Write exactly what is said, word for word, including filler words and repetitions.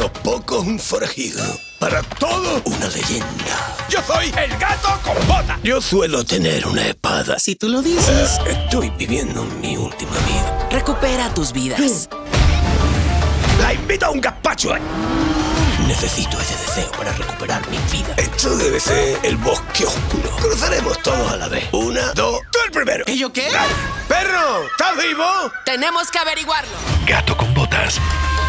unos pocos un forajido. Para todo, una leyenda. Yo soy el gato con botas. Yo suelo tener una espada. Si tú lo dices. Eh, estoy viviendo mi última vida. Recupera tus vidas. La invito a un gazpacho. Necesito ese deseo para recuperar mi vida. Esto debe ser el bosque oscuro. Cruzaremos todos a la vez. Una, dos, tú el primero. ¿Y yo qué? ¡Perro! ¿Estás vivo? Tenemos que averiguarlo. Gato con botas.